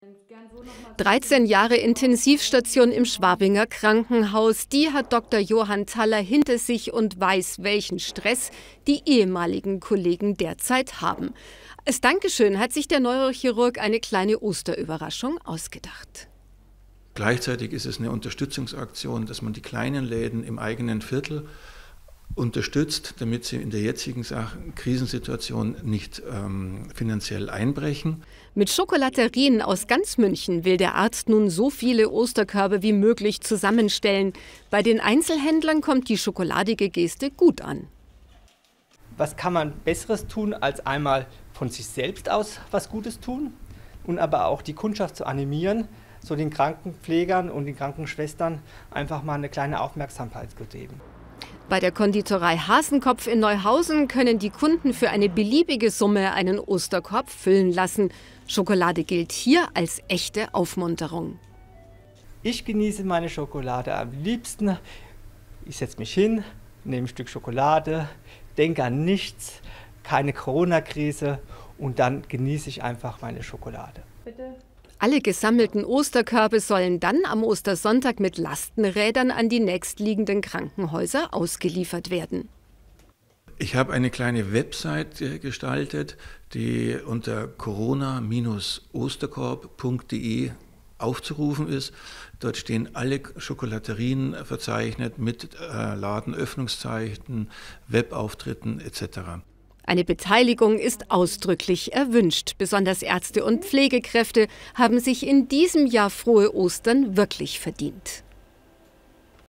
13 Jahre Intensivstation im Schwabinger Krankenhaus. Die hat Dr. Johann Thaller hinter sich und weiß, welchen Stress die ehemaligen Kollegen derzeit haben. Als Dankeschön hat sich der Neurochirurg eine kleine Osterüberraschung ausgedacht. Gleichzeitig ist es eine Unterstützungsaktion, dass man die kleinen Läden im eigenen Viertel unterstützt, damit sie in der jetzigen Krisensituation nicht finanziell einbrechen. Mit Schokolaterien aus ganz München will der Arzt nun so viele Osterkörbe wie möglich zusammenstellen. Bei den Einzelhändlern kommt die schokoladige Geste gut an. Was kann man Besseres tun, als einmal von sich selbst aus was Gutes tun und aber auch die Kundschaft zu animieren, so den Krankenpflegern und den Krankenschwestern einfach mal eine kleine Aufmerksamkeit zu geben. Bei der Konditorei Hasenkopf in Neuhausen können die Kunden für eine beliebige Summe einen Osterkorb füllen lassen. Schokolade gilt hier als echte Aufmunterung. Ich genieße meine Schokolade am liebsten. Ich setze mich hin, nehme ein Stück Schokolade, denke an nichts, keine Corona-Krise und dann genieße ich einfach meine Schokolade. Bitte. Alle gesammelten Osterkörbe sollen dann am Ostersonntag mit Lastenrädern an die nächstliegenden Krankenhäuser ausgeliefert werden. Ich habe eine kleine Website gestaltet, die unter corona-osterkorb.de aufzurufen ist. Dort stehen alle Schokolaterien verzeichnet mit Ladenöffnungszeiten, Webauftritten etc. Eine Beteiligung ist ausdrücklich erwünscht. Besonders Ärzte und Pflegekräfte haben sich in diesem Jahr frohe Ostern wirklich verdient.